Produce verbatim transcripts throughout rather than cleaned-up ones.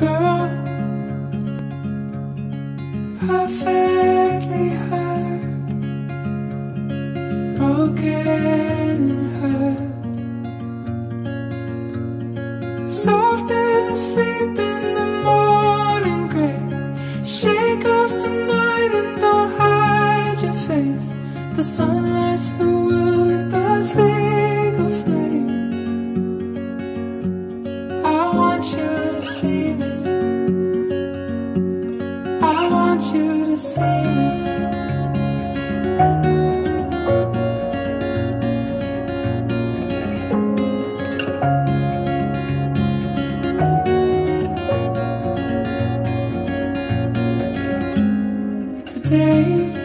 girl, perfectly hurt, broken and hurt, soft and asleep in the morning gray. Shake off the night and don't hide your face. The sun lights the world with a single flame. I want you to see this. I want you to see this. Today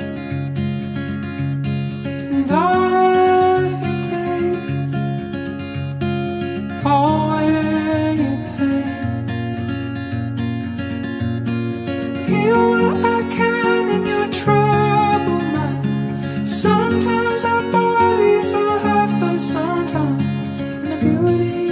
and all of your days, all wear your pain. Heal what I can in your troubled mind. Sometimes our bodies will hurt for some time, and the beauty